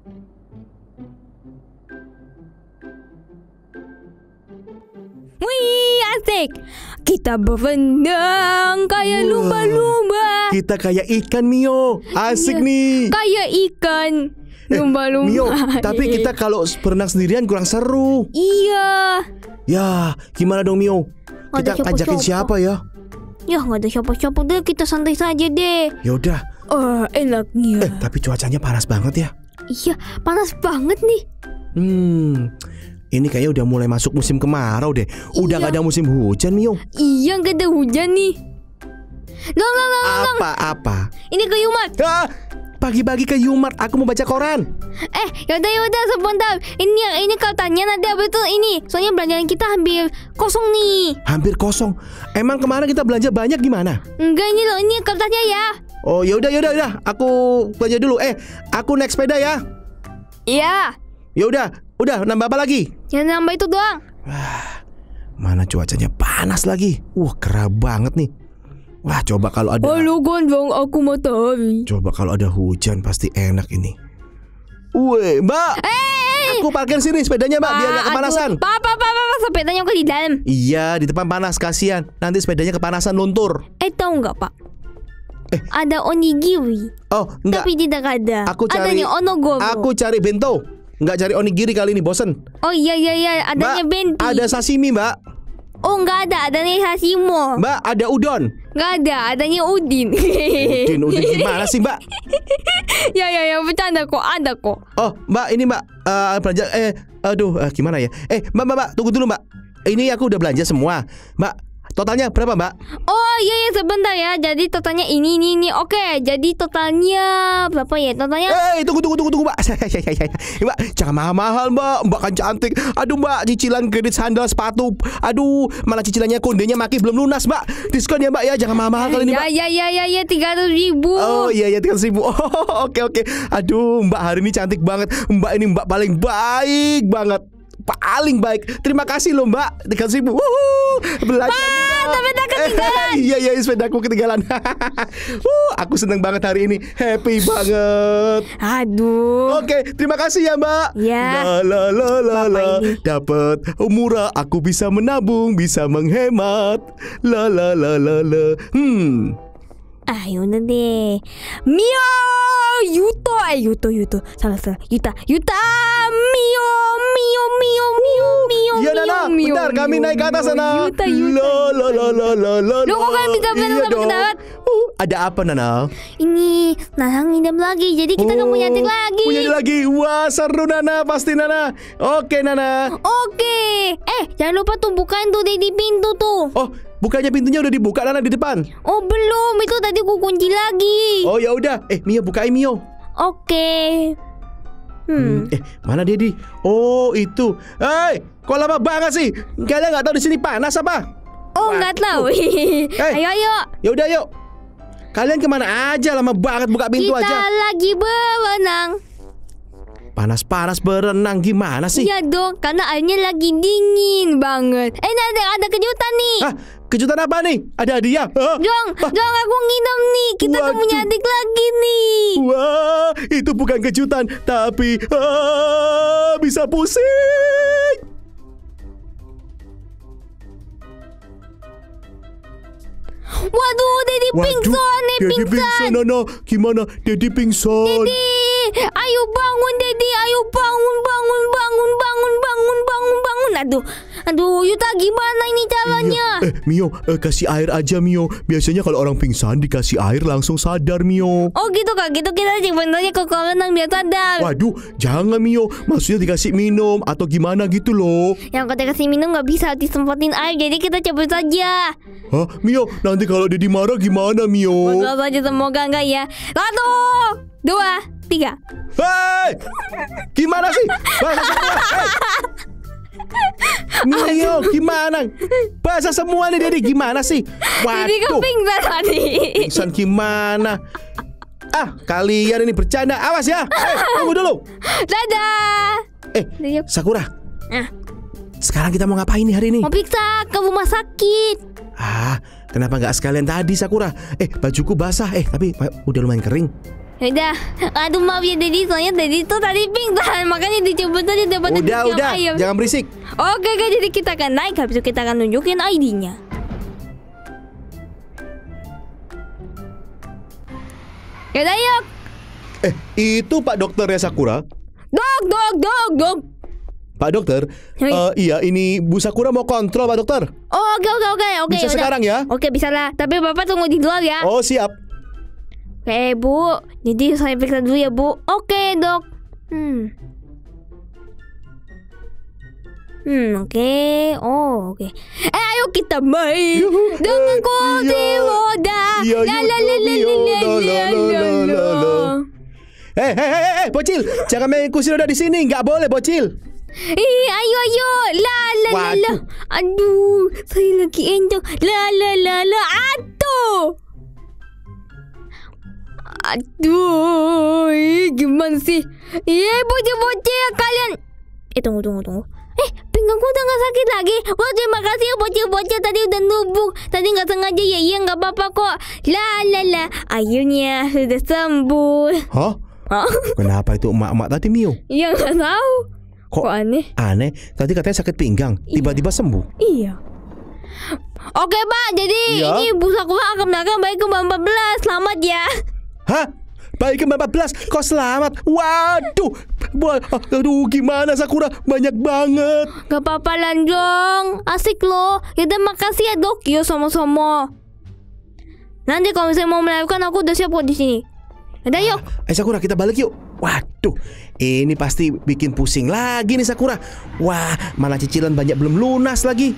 Wih, asik. Kita berenang kayak lumba-lumba. Kita kayak ikan, Mio. Asik nih. Kayak ikan. Lumba-lumba. Mio, tapi kita kalau berenang sendirian kurang seru. Iya. Ya, gimana dong, Mio? Ada Kita ajakin siapa ya? Ya, nggak ada siapa-siapa deh. Kita santai saja deh. Ya udah. Enaknya. Tapi cuacanya panas banget ya. Iya, panas banget nih. Ini kayaknya udah mulai masuk musim kemarau deh. Udah Iya. gak ada musim hujan, Mio. Iya, nggak ada hujan nih. Dong. Apa? Ini ke Yumat. Pagi-pagi ke Yumart, aku mau baca koran. Yaudah sebentar. Ini katanya nanti abis itu ini. Soalnya belanjaan kita hampir kosong nih. Hampir kosong. Emang kemarin kita belanja banyak gimana? Enggak, ini loh, ini kertasnya ya. Oh, yaudah. Aku belanja dulu. Aku naik sepeda ya. Iya. Ya udah, nambah apa lagi? Yang nambah itu doang. Mana cuacanya panas lagi. Kerah banget nih. Wah, coba kalau ada. Halo gondrong, aku matahari. Coba kalau ada hujan pasti enak ini. Weh, Mbak. Aku parkir sini sepedanya, Mbak, biar gak kepanasan. Pak, sepedanya kok di dalam. Iya, di depan panas, kasihan. Nanti sepedanya kepanasan luntur. Tahu nggak, Pak? Ada onigiri. Oh, enggak. Tapi tidak ada. Aku cari Adanya onogoro. Aku cari bento. Enggak cari onigiri kali ini, bosen. Oh iya, adanya Mbak, benti. ada sashimi, Mbak. Oh, nggak ada, adanya sashimo. Mbak, ada udon. Nggak ada, adanya udin. Udin gimana sih, Mbak? Ya, bercanda kok, ada kok. Oh, Mbak, ini Mbak belanja. Gimana ya? Mbak, tunggu dulu, Mbak. Ini aku udah belanja semua, Mbak. Totalnya berapa, Mbak? Oh iya, sebentar ya. Jadi totalnya ini. Oke, jadi totalnya berapa ya? Totalnya Tunggu, Mbak. Mbak, jangan mahal-mahal, Mbak. Mbak kan cantik. Aduh, Mbak, cicilan kredit sandal, sepatu. Aduh, malah cicilannya kondenya maki belum lunas, Mbak. Diskon ya, Mbak ya. Jangan mahal-mahal kali ini, Mbak. Ya, 300.000. Oh iya, 300.000. Oh, oke. Aduh, Mbak hari ini cantik banget. Mbak ini Mbak paling baik banget. Paling baik. Terima kasih loh, Mbak. 300.000. Belanja. Sepeda ketinggalan. Iya, sepedaku ketinggalan. Aku seneng banget hari ini. Happy banget. Aduh. Oke, terima kasih ya, Mbak. Ya. La. Dapat murah, aku bisa menabung, bisa menghemat. La. Ayo deh. Mio Yuto. Salah. Yuta. Mio. Iya, Nana. Bentar, kami naik ke atas sana. Yuta. La. Loh, kok kalian bisa berenang sampai ke darat? Ada apa, Nana? Ini Nana ngidam lagi. Jadi kita nggak punya adik lagi. Punya adik lagi. Wah, seru, Nana. Pasti, Nana. Oke, Nana. Oke. Jangan lupa tuh bukain tuh di pintu tuh. Oh, bukannya pintunya udah dibuka, Nana, di depan? Oh, belum. Itu tadi ku kunci lagi. Oh, ya udah. Mio, bukain, Mio. Oke. Mana dia, Di? Oh, itu. Kok lama banget sih? Kalian nggak tahu di sini panas apa? Oh, nggak tahu. Ayo. Ya udah, yuk. Kalian kemana aja? Lama banget buka pintu aja. Kita lagi berenang. Panas-panas berenang gimana sih? Iya dong, karena airnya lagi dingin banget. Ada kejutan nih. Hah? Kejutan apa nih? Ada hadiah? Dong, aku ngidam nih. Kita tuh punya adik lagi nih. Wah, itu bukan kejutan, tapi bisa pusing. Waduh, Dedi pingsan nih, pingsan. Nana, gimana? Dedi pingsan. Dedi, ayo bangun, Dedi. Ayo bangun. Aduh, Yuta, gimana ini caranya? Mio, kasih air aja, Mio. Biasanya kalau orang pingsan dikasih air langsung sadar, Mio. Oh gitu, Kak. Gitu kita sebenarnya ke kolam renang biar sadar. Waduh, jangan, Mio. Maksudnya dikasih minum atau gimana gitu loh. Yang kata kasih minum nggak bisa disemprotin air, jadi kita cabut saja. Hah, Mio? Nanti kalau Dedi marah gimana, Mio? Semoga saja, semoga enggak ya. 1, 2, 3. Hei, gimana sih? Bahasa semua. Mio, gimana? Bahasa semua nih, Dedi. Gimana sih? Jadi kepingsan tadi. Pingsan gimana? Kalian ini bercanda. Awas ya. Tunggu dulu. Dadah. Sakura. Sekarang kita mau ngapain nih hari ini? Mau periksa ke rumah sakit. Kenapa nggak sekalian tadi, Sakura? Bajuku basah. Tapi udah lumayan kering. Yaudah. Aduh maaf ya Daddy, soalnya Daddy tuh tadi pingsan, makanya dijemput aja dapat Udah, ayam. jangan berisik. Oke, jadi kita akan naik, habis itu kita akan nunjukin ID-nya. Yaudah yuk. Itu Pak Dokternya Sakura. Dok. Pak Dokter, Hei. iya ini Bu Sakura mau kontrol Pak Dokter. Oh, oke. Bisa yaudah. sekarang ya? Oke, bisa lah. Tapi Bapak tunggu di luar ya. Oh siap. Oke, Bu. Jadi saya periksa dulu ya, Bu. Oke, Dok. Oke. Oh, oke. Ayo kita main. Dengan kursi roda. Hei, bocil, jangan main kursi roda di sini, nggak boleh bocil. Ayo. La. Aduh, saya lagi enjoy. La. Aduh, gimana sih? Bocil kalian. Tunggu. Pinggangku udah gak sakit lagi. Wah, terima kasih ya bocil-bocil, tadi udah nubuk. Tadi gak sengaja ya. Iya gak apa-apa kok. La. Akhirnya sudah sembuh. Hah? Kenapa itu emak-emak tadi Mio? Iya gak tahu. Kok aneh? Aneh, tadi katanya sakit pinggang, tiba-tiba sembuh. Iya. Oke Pak, jadi ini Bu Sakura akan melakukan baik ke 14. Selamat ya. Hah? Baik ke 14, kok selamat? Waduh, aduh gimana Sakura, banyak banget. Gak apa-apa Lanjong, asik loh. Yaudah makasih ya Dok. Yo sama-sama. Nanti kalau misalnya mau melakukan aku udah siap kok di sini. Yaudah yuk. Sakura kita balik yuk. Waduh, ini pasti bikin pusing lagi nih Sakura. Wah, mana cicilan banyak belum lunas lagi.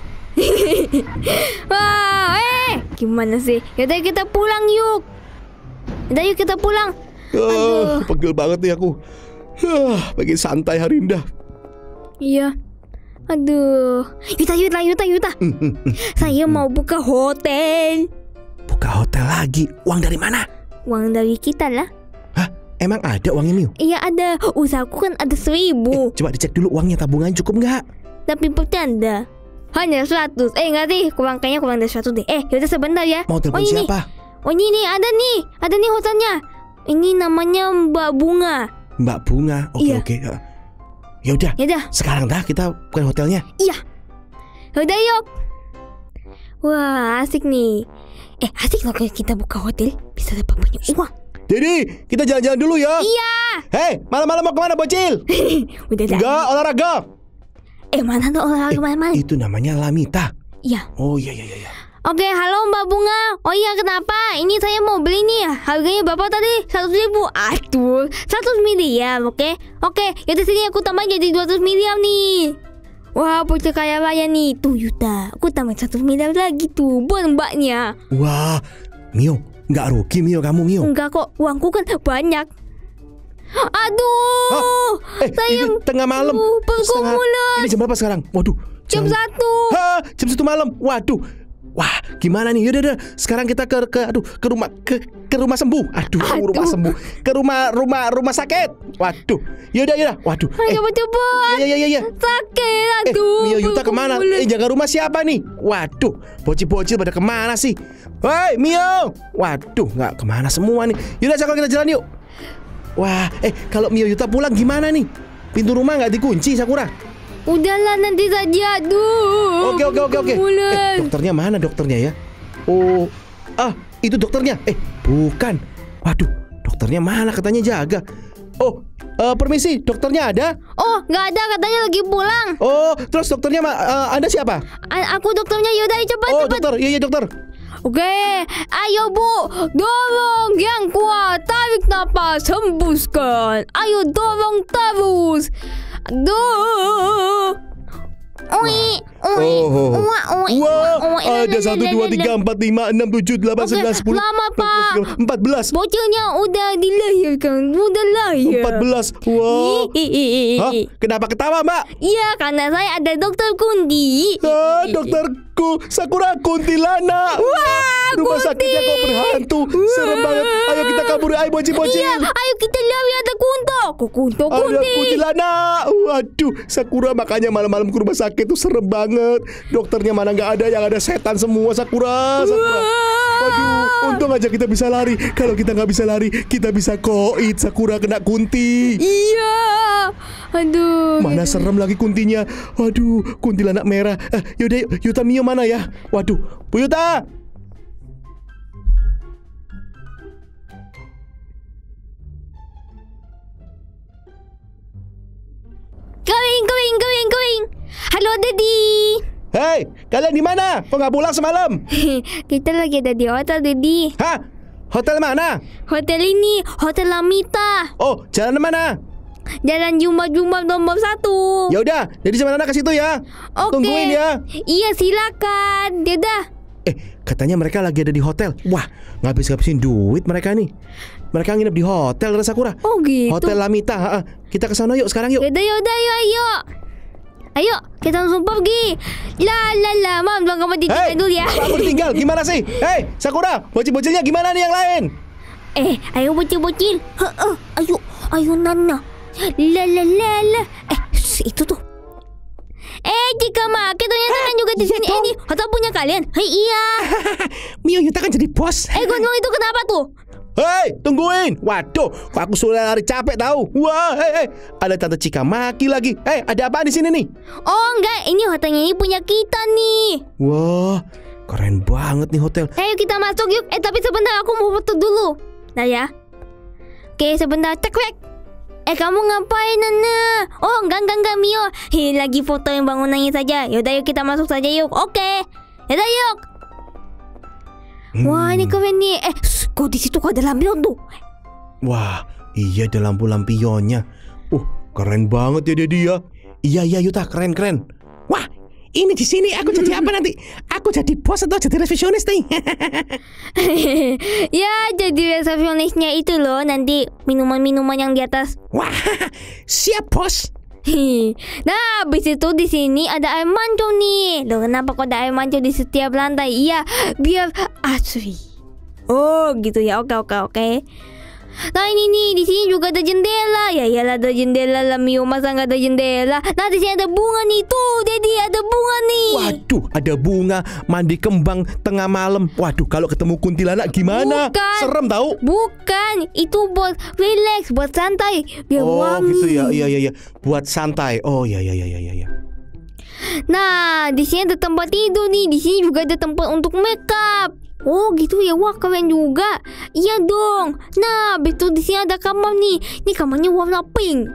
Wah, gimana sih? Yaudah kita pulang yuk. Yaudah yuk kita pulang. Aduh, pegel banget nih aku. Pengen santai Harinda. Iya. Aduh. Yuta. Saya mau buka hotel. Buka hotel lagi? Uang dari mana? Uang dari kita lah. Hah? Emang ada uangnya Mio? Iya ada. Usahaku kan ada 1.000. Coba dicek dulu uangnya, tabungan cukup nggak? Tapi bercanda. Hanya 100. Enggak sih, kayaknya kurang dari 100 deh. Yaudah sebentar ya. Mau telepon siapa? Ini ada nih hotelnya. Ini namanya Mbak Bunga. Mbak Bunga. Oke. Yaudah. Sekarang dah kita bukan hotelnya. Iya. Yaudah yuk. Wah, asik nih. Asik loh kalau kita buka hotel, bisa dapat banyak uang. Jadi, kita jalan-jalan dulu ya. Iya. Hei, malam-malam mau kemana bocil? Udah dah. Enggak, olahraga. Mana tuh olahraga mana? Itu namanya Lamita. Iya. Oh iya. Oke, halo Mbak Bunga. Oh iya, kenapa? Ini saya mau beli nih. Harganya Bapak tadi 100.000. Aduh, 100 miliar, oke? Yaudah sini aku tambah jadi 200 miliar nih. Wah, bocil kaya raya nih. Tuh Yuta, aku tambah 1 miliar lagi tuh buat mbaknya. Wah, Mio, nggak rugi Mio kamu Mio? Enggak kok, uangku kan banyak. Aduh, sayang, tengah malam. Pergumulan. Ini jam berapa sekarang? Waduh, jam 1. Jam 1 malam. Waduh. Wah, gimana nih? Yaudah, sekarang kita ke rumah sembuh. Rumah sembuh. Ke rumah sakit. Waduh. Yaudah. Waduh. Ayo coba. Iya. Sakit. Aduh. Mio Yuta kemana? Jaga rumah siapa nih? Waduh. Bocil-bocil pada kemana sih? Hei, Mio. Waduh, nggak kemana semua nih. Yaudah, sekarang kita jalan yuk. Wah, kalau Mio Yuta pulang gimana nih? Pintu rumah nggak dikunci, Sakura? Udahlah nanti saja. Aduh. Oke. Dokternya mana dokternya ya? Oh, itu dokternya. Bukan. Waduh, dokternya mana katanya jaga. Oh, permisi, dokternya ada? Oh, nggak ada, katanya lagi pulang. Oh, terus dokternya Anda siapa? Aku dokternya. Yaudah cepat. Dokter. Iya dokter. Oke, ayo Bu, dorong yang kuat, tarik napas, hembuskan. Ayo dorong terus. Aduh. Wah, ada 1, 2, 3, 4, 5, 6, 7, 8, 9, 10. Lama Pak. 14. Bocilnya udah dilahirkan, udah lahir. 14. Wah. Hah? Kenapa ketawa Mbak? Iya, karena saya ada dokter Kunti. Dokterku Sakura kuntilanak. Wah, rumah sakitnya kok berhantu. Serem banget. Ayo kita kabur, ayo bocil-bocil. Iya, ayo kita lari, ada kunto. Kunti. Ada kuntilanak. Waduh, Sakura makanya malam-malam ke rumah sakit tuh serem banget. Dokternya mana nggak ada, yang ada setan semua Sakura. Waduh, untung aja kita bisa lari. Kalau kita nggak bisa lari, kita bisa koit. Sakura kena kunti. Iya. Aduh. Mana serem lagi kuntinya. Waduh, kuntilanak merah. Yaudah, Yuta Mio mana ya? Waduh, Bu Yuta. Going. Halo, Daddy. Hei, kalian di mana? Kok nggak pulang semalam? Kita lagi ada di hotel, Daddy. Hah? Hotel mana? Hotel ini, Hotel Lamita. Oh, jalan mana? Jalan Jumba nomor 1. Ya udah, jadi sebenarnya ke situ ya. Oke. Tungguin ya. Iya, silakan. Dadah. Katanya mereka lagi ada di hotel. Wah, ngabis-ngabisin duit mereka nih. Mereka nginep di hotel, Sakura. Oh gitu. Hotel Lamita. Kita ke sana yuk sekarang yuk. Yaudah, ayo. Ayo, kita langsung pergi. La, Mam, kamu ditinggal dulu ya. Aku ditinggal, gimana sih? Hei, Sakura, bocil-bocilnya gimana nih yang lain? Ayo bocil. Ayo Nana. La. Itu tuh. Jika Maki ternyata kan juga di sini. Ini hotel punya kalian. Hei, iya. Mio Yuta kan jadi bos. Ngomong itu kenapa tuh? Hei, tungguin. Waduh, kok aku sudah lari capek tahu. Wah, hei. Ada Tante Chika Maki lagi. Ada apa di sini nih? Oh, enggak. Ini hotelnya ini punya kita nih. Wah, keren banget nih hotel. Ayo kita masuk yuk. Tapi sebentar aku mau foto dulu. Nah ya. Oke, sebentar. Cek. Kamu ngapain, Nana? Oh, enggak Mio. Lagi foto yang bangunannya saja. Yaudah yuk kita masuk saja yuk. Oke. Yaudah yuk. Wah, ini keren nih. Kok di situ kok ada lampion tuh? Wah, iya ada lampu-lampionnya. Keren banget ya dia. Iya Yuta, keren. Wah, ini di sini aku jadi apa nanti? Aku jadi bos atau jadi resepsionis nih? Ya, jadi resepsionisnya itu loh. Nanti minuman-minuman yang di atas. Wah, siap bos. Nah, habis itu di sini ada air mancur nih. Loh, kenapa kok ada air mancur di setiap lantai? Iya, biar asri. Oh, gitu ya. Oke. Nah, ini nih, di sini juga ada jendela. Ya iyalah ada jendela lah, Mio, masa nggak ada jendela? Nah, di sini ada bunga nih. Tuh, Daddy, ada bunga nih. Waduh, ada bunga, mandi kembang tengah malam. Waduh, kalau ketemu kuntilanak gimana? Bukan. Serem tahu? Bukan, itu buat relax, buat santai, biar wangi. Gitu ya. Iya. Buat santai. Oh, iya. Nah, di sini ada tempat tidur nih. Di sini juga ada tempat untuk makeup. Oh gitu ya, wah keren juga. Iya dong. Nah, betul di sini ada kamar nih. Ini kamarnya warna pink.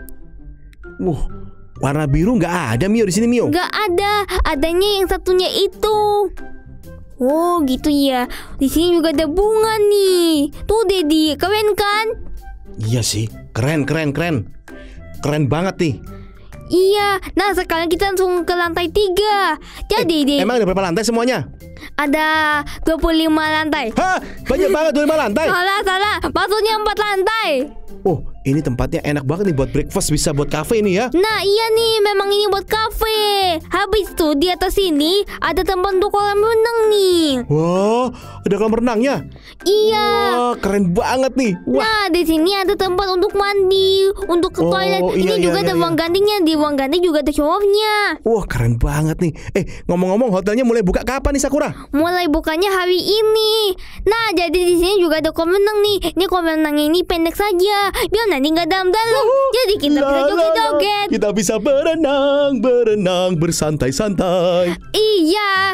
Warna biru nggak ada Mio di sini Mio. Nggak ada, adanya yang satunya itu. Oh gitu ya. Di sini juga ada bunga nih. Tuh Daddy, keren kan? Iya sih, keren. Keren banget nih. Iya. Nah sekarang kita langsung ke lantai 3. Jadi emang ada berapa lantai semuanya? Ada 25 lantai. Hah? Banyak banget 25 lantai? Salah. Maksudnya 4 lantai. Oh, ini tempatnya enak banget nih buat breakfast, bisa buat cafe ini ya. Nah iya nih, memang ini buat cafe. Habis tuh di atas sini ada tempat untuk kolam renang nih. Wah, ada kolam renangnya? Iya. Wah, keren banget nih. Wah. Nah di sini ada tempat untuk mandi, untuk ke toilet. Iya, Ini juga ada ruang gantinya. Di ruang ganti juga ada showernya. Wah, keren banget nih. Ngomong-ngomong, hotelnya mulai buka kapan nih Sakura? Mulai bukanya hari ini. Nah jadi di sini juga ada kolam renang nih. Ini kolam renangnya ini pendek saja, biar nanti nggak dalam-dalam. Jadi kita bisa joget-joget. Kita bisa berenang bersantai-santai. Iya,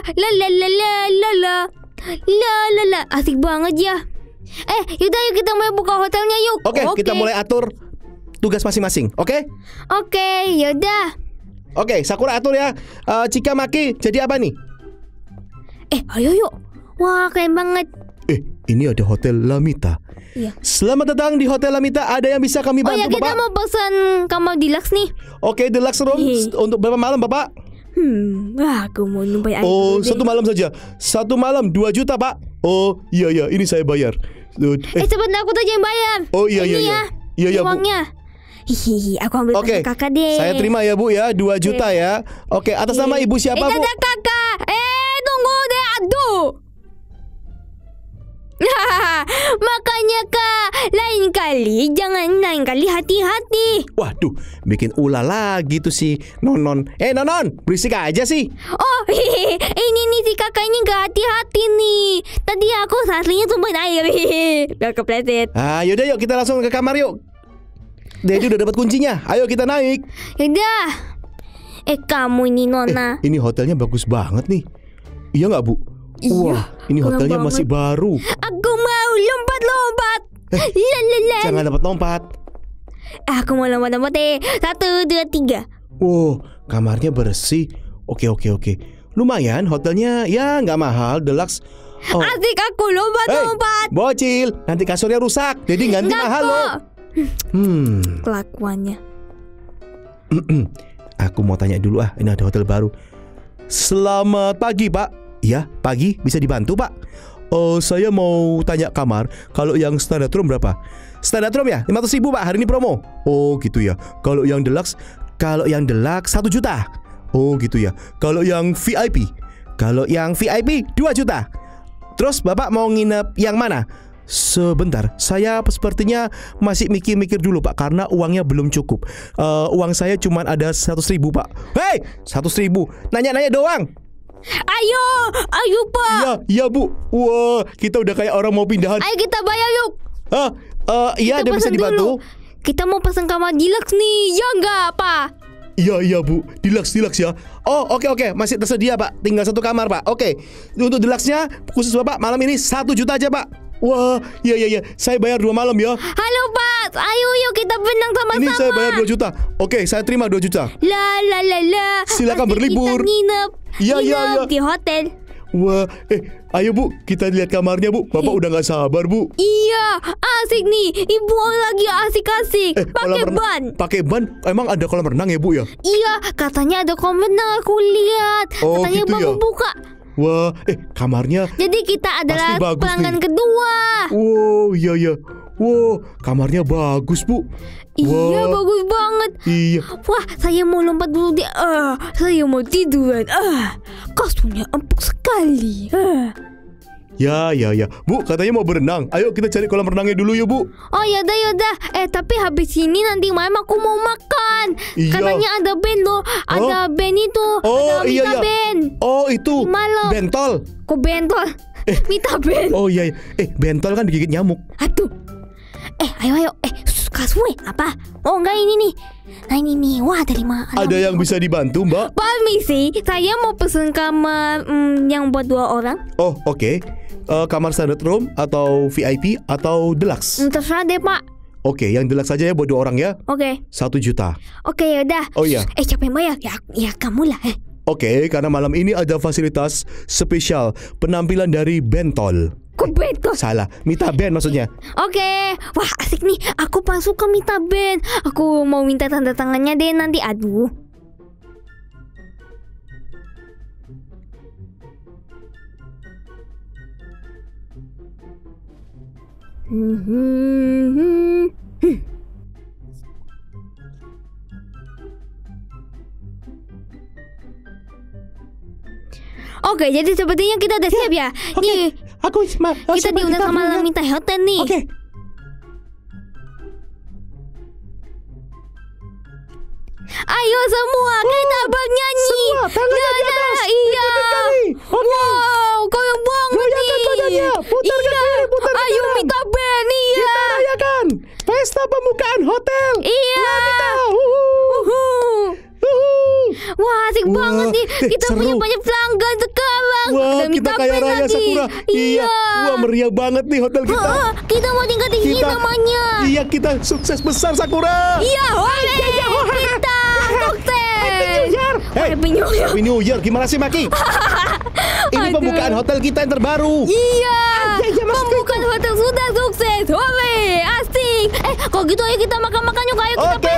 la. Asik banget ya. Yaudah yuk kita mulai buka hotelnya yuk. Oke, kita mulai atur tugas masing-masing. Oke, yaudah. Oke, Sakura atur ya. Chika Maki jadi apa nih? Ayo yuk. Wah, keren banget. Ini ada Hotel Lamita. Iya. Selamat datang di Hotel Lamita. Ada yang bisa kami bantu, kita Bapak? mau pesan kamar deluxe nih. Oke, deluxe room untuk berapa malam, Bapak? Aku mau numpai air. Oh, 1 malam saja. 1 malam 2 juta, Pak. Oh, iya, ini saya bayar. Sebentar, aku aja yang bayar. Oh, iya. Iya, Bu. Uangnya. Aku ambil kakak deh. Saya terima ya, Bu ya. 2 juta ya. Oke, atas nama Ibu siapa, Bu? Ada kakak. Tunggu deh, aduh. Makanya Kak, lain kali hati-hati. Waduh, bikin ulah lagi tuh si Nonon. Nonon, berisik aja sih. Oh, ini nih si kakak ini gak hati-hati nih. Tadi aku aslinya tumpahin air. Gak kepleset. Yaudah yuk kita langsung ke kamar yuk. Dedi udah dapat kuncinya. Ayo kita naik. Yaudah. Kamu ini Nona. Ini hotelnya bagus banget nih. Iya nggak Bu? Iya. Wah, ini hotelnya banget. masih baru. Aku mau lompat-lompat. Jangan dapat lompat. Aku mau lompat-lompat 1, 2, 3. Wow, kamarnya bersih. Oke. Lumayan hotelnya ya nggak mahal, deluxe. Asik aku lompat-lompat. Bocil, nanti kasurnya rusak. Jadi ganti mahal loh. Kelakuannya. Aku mau tanya dulu ini ada hotel baru. Selamat pagi Pak. Ya pagi, bisa dibantu Pak? Saya mau tanya kamar. Kalau yang standard room berapa? Standard room ya 500.000 Pak, hari ini promo. Oh gitu ya. Kalau yang deluxe 1 juta. Oh gitu ya. Kalau yang VIP 2 juta. Terus Bapak mau nginep yang mana? Sebentar, saya sepertinya masih mikir-mikir dulu Pak, karena uangnya belum cukup. Uang saya cuma ada 100.000 Pak. Hei, 100.000, nanya-nanya doang. Ayo Pak. Iya Bu. Wah, kita udah kayak orang mau pindahan. Ayo kita bayar yuk. Iya, ada bisa dibantu. Kita mau pesan kamar deluxe nih, ya enggak Pak? Iya Bu, deluxe ya. Oh oke, masih tersedia Pak. Tinggal 1 kamar Pak. Oke, untuk deluxe-nya khusus Bapak malam ini 1 juta aja Pak. Wah, iya. Saya bayar 2 malam ya. Halo Pak, ayo yuk kita benang sama-sama. Ini saya bayar 2 juta. Oke, saya terima 2 juta. La. Silakan berlibur. Kita nginep di hotel. Wah, ayo Bu, kita lihat kamarnya Bu. Bapak udah gak sabar Bu. Iya, asik nih. Ibu lagi asik-asik. Pakai ban. Emang ada kolam renang ya Bu ya? Iya, katanya ada kolam renang. Aku lihat. Katanya gitu baru ya? buka. Wah, kamarnya. Jadi kita adalah pelanggan kedua. Wow, iya. Wow, kamarnya bagus Bu. Iya, bagus banget. Iya. Wah, saya mau lompat dulu deh. Saya mau tiduran. Kasurnya empuk sekali. Ya. Bu, katanya mau berenang. Ayo kita cari kolam renangnya dulu ya Bu. Oh yaudah. Tapi habis ini nanti malam aku mau makan. Iya. Katanya ada band loh. Ada band itu. Ada Mita band. Oh itu malam. Bentol. Kok bentol? Mita band. Oh iya. Bentol kan digigit nyamuk. Aduh. Ayo. Kasih apa? Oh enggak, ini nih. Nah ini nih. Wah, dari mana? Ada yang bisa dibantu Mbak? Permisi, saya mau pesen kamar yang buat 2 orang. Oh oke. Kamar standard room atau VIP atau deluxe? Terserah deh Pak. Oke, yang deluxe saja ya buat 2 orang ya. Oke. 1 juta. Oke, yaudah. Oh iya. Siapa yang bayar? Ya kamu lah. Oke, karena malam ini ada fasilitas spesial penampilan dari Bentol. Kok bentol? Salah, Mita Band maksudnya. Oke. Wah, asik nih. Aku paling suka Mita Band. Aku mau minta tanda tangannya deh nanti. Aduh. Oke, jadi sepertinya kita udah siap ya. Nih, kita diundang sama Mita Hotel nih. Oke. Ayo semua kita bernyanyi. Semua tangannya di atas. Iya. Wow, keren banget nih. Badannya. Putar ke kiri, putar ke Ayo kanan. Mita Band, iya. Kita rayakan pesta pembukaan hotel. Iya. Wah, asik banget nih. Kita seru. punya banyak pelanggan sekarang. Wah, Ada kita Mita kaya Band raya lagi. Sakura. Iya. Wah, meriah banget nih hotel kita. Kita mau tinggal di sini namanya. Iya, kita sukses besar Sakura. Iya, kita sukses. Happy New Year. Gimana sih Maki? Ini pembukaan hotel kita yang terbaru. Iya. Pembukaan hotel sudah sukses. Asik. Kalau gitu ayo kita makan-makan yuk. Ayo kita